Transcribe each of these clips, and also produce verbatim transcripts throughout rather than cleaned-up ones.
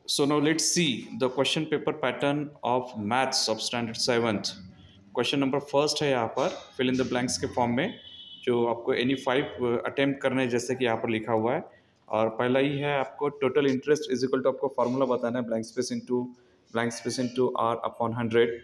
So now let's see the question paper pattern of maths of standard seventh. Question number first है यहाँ पर fill in the blanks के form में जो आपको एनी फाइव अटेम्प्ट करने हैं जैसे कि यहाँ पर लिखा हुआ है। और पहला ही है आपको total interest is equal to आपको फार्मूला बताना है blank space into blank space into R upon hundred.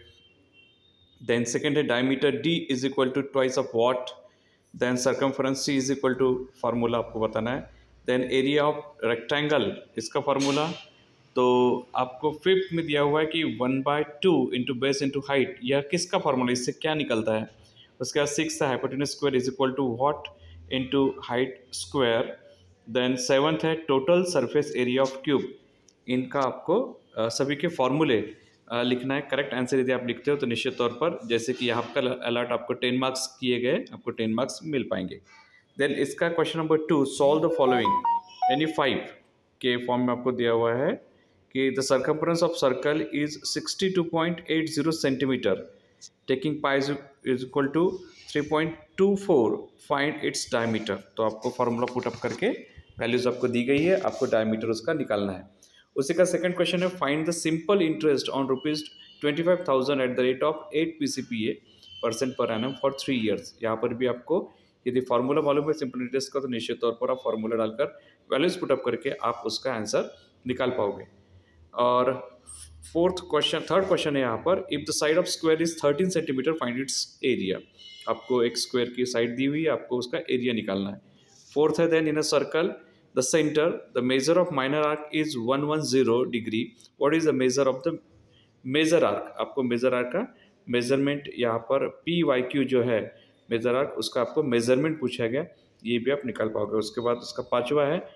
Then second है diameter D is equal to twice of what. Then circumference C is equal to formula आपको बताना है। Then area of rectangle इसका formula तो आपको fifth में दिया हुआ है कि one by two into base into height, यह किसका फार्मूला, इससे क्या निकलता है। उसके बाद सिक्स है hypotenuse square is equal to what into height square. Then seventh है total surface area of cube. इनका आपको आ, सभी के फॉर्मूले आ, लिखना है। करेक्ट आंसर यदि आप लिखते हो तो निश्चित तौर पर जैसे कि यहाँ का अलर्ट आपको टेन मार्क्स किए गए, आपको टेन मार्क्स मिल पाएंगे। देन इसका question number two, solve the following any five के फॉर्म में आपको दिया हुआ है कि the circumference of circle is sixty two point eight zero centimetre, taking pi is equal to three point two four, find its diameter. तो आपको formula put up करके वैल्यूज आपको दी गई है, आपको डायमीटर उसका निकालना है। उसी का सेकंड क्वेश्चन है find the simple interest on rupees twenty five thousand at the rate of eight P C P A percent per annum for three years. यहाँ पर भी आपको यदि फार्मूला मालूम है सिंपल इंटरेस्ट का तो निश्चित तौर पर आप फार्मूला डालकर वैल्यूज पुटअप करके आप उसका आंसर निकाल पाओगे। और फोर्थ क्वेश्चन, थर्ड क्वेश्चन है यहाँ पर if the side of square is thirteen centimetre find its area. आपको एक स्क्वायर की साइड दी हुई है, आपको उसका एरिया निकालना है। फोर्थ है then in a circle the centre the measure of minor arc is one one zero degree, what is the measure of the major arc. आपको मेजर आर्क का मेजरमेंट यहाँ पर पी वाई क्यू जो है major arc, उसका आपको measurement पूछा गया, ये भी आप निकाल पाओगे। उसके बाद उसका पांचवा है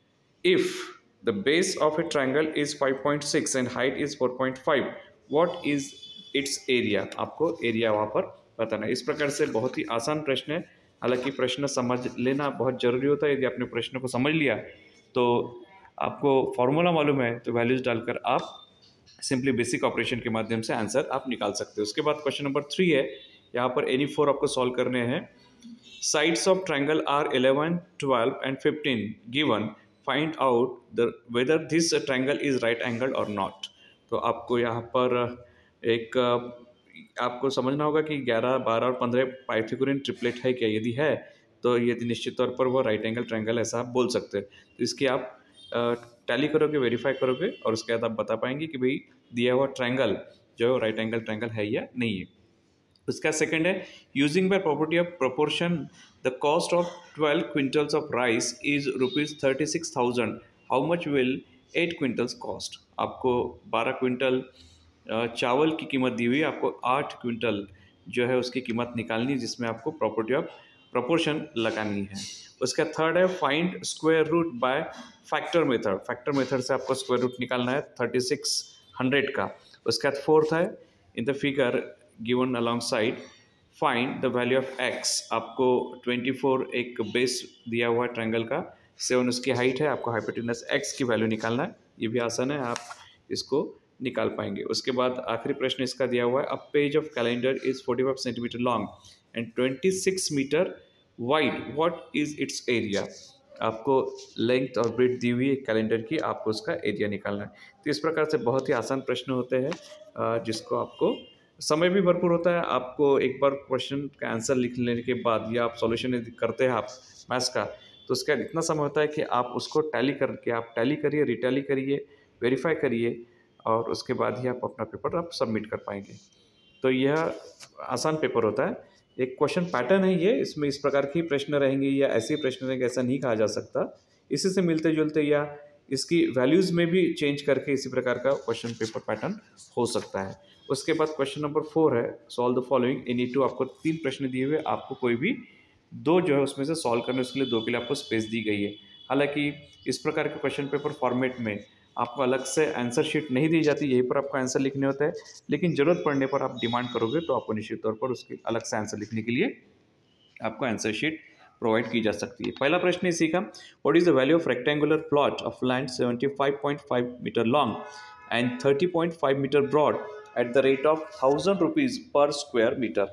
if the base of a triangle is five point six and height is four point five, what is its area। आपको एरिया वहाँ पर बताना है। इस प्रकार से बहुत ही आसान प्रश्न है, हालांकि प्रश्न समझ लेना बहुत जरूरी होता है। यदि आपने प्रश्न को समझ लिया तो आपको फॉर्मूला मालूम है तो वैल्यूज डालकर आप सिंपली बेसिक ऑपरेशन के माध्यम से आंसर आप निकाल सकते हो। उसके बाद क्वेश्चन नंबर थ्री है, यहाँ पर एनी फोर आपको सॉल्व करने हैं। Sides of triangle are eleven twelve and fifteen given, find out the whether this triangle is right angle और नॉट। तो आपको यहाँ पर एक आपको समझना होगा कि ग्यारह बारह और पंद्रह पाइथागोरियन ट्रिपलेट है क्या, यदि है तो यदि निश्चित तौर पर वो राइट एंगल ट्राइंगल ऐसा आप बोल सकते हैं। तो इसकी आप टैली करोगे, वेरीफाई करोगे और उसके बाद आप बता पाएंगे कि भाई दिया हुआ ट्राइंगल जो राइट एंगल ट्राइंगल है या नहीं है। उसका सेकंड है using by property of proportion the cost of twelve quintals of rice is rupees thirty six thousand, how much will eight quintals cost. आपको बारह क्विंटल चावल की कीमत दी हुई है, आपको आठ क्विंटल जो है उसकी कीमत निकालनी है, जिसमें आपको प्रॉपर्टी ऑफ प्रोपोर्शन लगानी है। उसका थर्ड है find square root by factor method. Factor method से आपको स्क्वायर रूट निकालना है थर्टी सिक्स हंड्रेड का। उसका फोर्थ है in the figure given alongside find the value of x. आपको ट्वेंटी फोर एक बेस दिया हुआ है ट्रायंगल का, सेवन उसकी हाइट है, आपको हाइपोटेनस एक्स की वैल्यू निकालना है। ये भी आसान है, आप इसको निकाल पाएंगे। उसके बाद आखिरी प्रश्न इसका दिया हुआ है a page of calendar is forty five centimetre long and twenty six metre wide, what is its area. आपको लेंथ और ब्रेथ दी हुई है कैलेंडर की, आपको उसका एरिया निकालना है। तो इस प्रकार से बहुत ही आसान प्रश्न होते हैं जिसको आपको समय भी भरपूर होता है। आपको एक बार क्वेश्चन का आंसर लिख लेने के बाद या आप सॉल्यूशन करते हैं आप मैथ्स का, तो उसका इतना समय होता है कि आप उसको टैली करके आप टैली करिए, रिटैली करिए, वेरीफाई करिए और उसके बाद ही आप अपना पेपर आप सबमिट कर पाएंगे। तो यह आसान पेपर होता है, एक क्वेश्चन पैटर्न है ये, इसमें इस प्रकार के प्रश्न रहेंगे या ऐसे प्रश्न रहेंगे ऐसा नहीं कहा जा सकता। इसी से मिलते जुलते या इसकी वैल्यूज़ में भी चेंज करके इसी प्रकार का क्वेश्चन पेपर पैटर्न हो सकता है। उसके बाद क्वेश्चन नंबर फोर है solve the following any two. आपको तीन प्रश्न दिए हुए, आपको कोई भी दो जो है उसमें से सॉल्व करने, उसके लिए दो के लिए आपको स्पेस दी गई है। हालांकि इस प्रकार के क्वेश्चन पेपर फॉर्मेट में आपको अलग से आंसर शीट नहीं दी जाती, यहीं पर आपको आंसर लिखने होता है, लेकिन ज़रूरत पड़ने पर आप डिमांड करोगे तो आपको निश्चित तौर पर उसके अलग से आंसर लिखने के लिए आपको आंसर शीट प्रोवाइड की जा सकती है। पहला प्रश्न इसी का, what is the value of rectangular plot of land seventy five point five metre long and thirty point five metre broad at the rate of thousand rupees per square metre.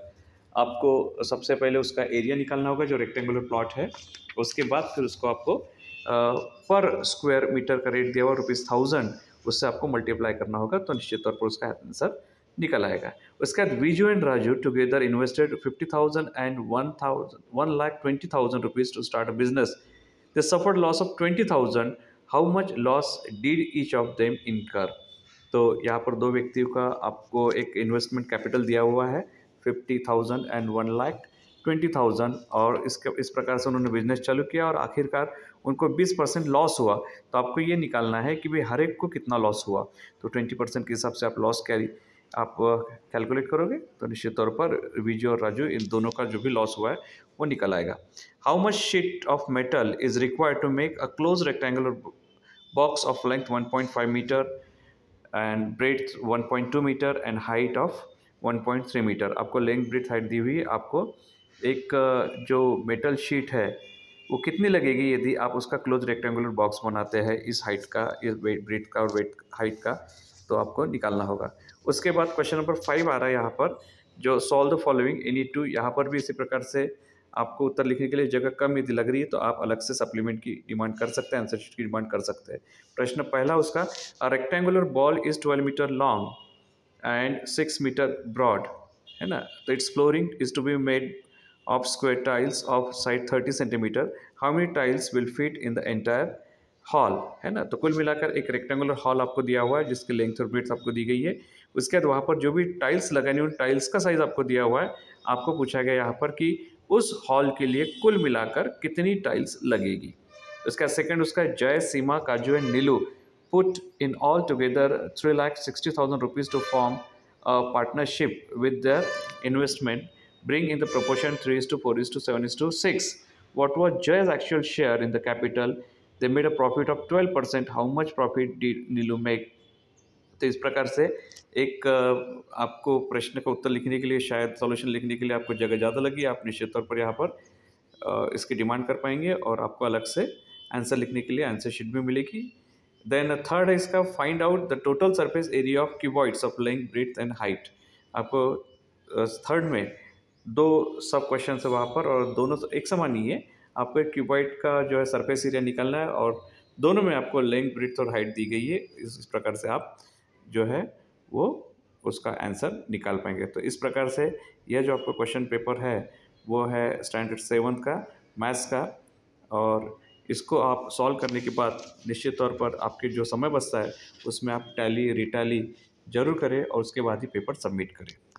आपको सबसे पहले उसका एरिया निकालना होगा जो rectangular plot है, उसके बाद फिर उसको आपको पर स्क्वायर मीटर का रेट दिया हुआ रुपीज़ थाउजेंड, उससे आपको मल्टीप्लाई करना होगा, तो निश्चित तौर पर उसका आंसर निकल आएगा। उसके बाद Viju and Raju together invested fifty thousand and one thousand one lakh twenty thousand rupees to start a business. They suffered loss of twenty thousand. How much loss did each of them incur. तो यहाँ पर दो व्यक्तियों का आपको एक इन्वेस्टमेंट कैपिटल दिया हुआ है fifty thousand and one lakh twenty thousand, और इसके इस प्रकार से उन्होंने बिजनेस चालू किया और आखिरकार उनको बीस परसेंट लॉस हुआ। तो आपको ये निकालना है कि भाई हर एक को कितना लॉस हुआ। तो ट्वेंटी परसेंट के हिसाब से आप लॉस कैरी आप कैलकुलेट करोगे तो निश्चित तौर पर विजय और राजू इन दोनों का जो भी लॉस हुआ है वो निकल आएगा। How much sheet of metal is required to make a close rectangular box of length one point five metre and breadth one point two metre and height of one point three metre. आपको length breadth height दी हुई है। आपको एक जो metal sheet है वो कितनी लगेगी यदि आप उसका क्लोज रेक्टेंगुलर बॉक्स बनाते हैं इस हाइट का, इस वेट ब्रेथ का और वेट हाइट का, तो आपको निकालना होगा। उसके बाद क्वेश्चन नंबर फाइव आ रहा है यहाँ पर, जो solve the following any two. यहाँ पर भी इसी प्रकार से आपको उत्तर लिखने के लिए जगह कम यदि लग रही है तो आप अलग से सप्लीमेंट की डिमांड कर सकते हैं, आंसर शीट की डिमांड कर सकते हैं। प्रश्न पहला उसका, a rectangular hall is twelve metre long and six metre broad, है ना। तो its flooring is to be made of square tiles of side thirty centimetre. How many tiles will fit in the entire hall, है ना। तो कुल मिलाकर एक rectangular hall आपको दिया हुआ है जिसकी लेंथ और ब्रेड्थ आपको दी गई है। उसके बाद वहाँ पर जो भी टाइल्स लगानी उन टाइल्स का साइज आपको दिया हुआ है। आपको पूछा गया यहाँ पर कि उस हॉल के लिए कुल मिलाकर कितनी टाइल्स लगेगी। उसका सेकंड उसका, Jay, Seema, Kaju and Neelu put in all together three lakh sixty thousand rupees to form a partnership with their investment bring in the proportion three is to four is to seven is to six. What was Jay's actual share in the capital? They made a profit of twelve percent. How much profit did Nilu make? तो इस प्रकार से एक आपको प्रश्न का उत्तर लिखने के लिए, शायद सॉल्यूशन लिखने के लिए आपको जगह ज़्यादा लगी। आप निश्चित तौर पर यहाँ पर इसकी डिमांड कर पाएंगे और आपको अलग से आंसर लिखने के लिए आंसर शीट भी मिलेगी। देन थर्ड है इसका, find out the total surface area of cuboids of length breadth and height. आपको थर्ड में दो सब क्वेश्चन है वहाँ पर और दोनों एक समान ही है। आपको एक क्यूबॉइड का जो है सरफेस एरिया निकालना है और दोनों में आपको लेंथ ब्रेड्थ और हाइट दी गई है। इस, इस प्रकार से आप जो है वो उसका आंसर निकाल पाएंगे। तो इस प्रकार से यह जो आपका क्वेश्चन पेपर है वो है स्टैंडर्ड सेवन का मैथ्स का, और इसको आप सॉल्व करने के बाद निश्चित तौर पर आपके जो समय बचता है उसमें आप टैली रिटैली जरूर करें और उसके बाद ही पेपर सबमिट करें।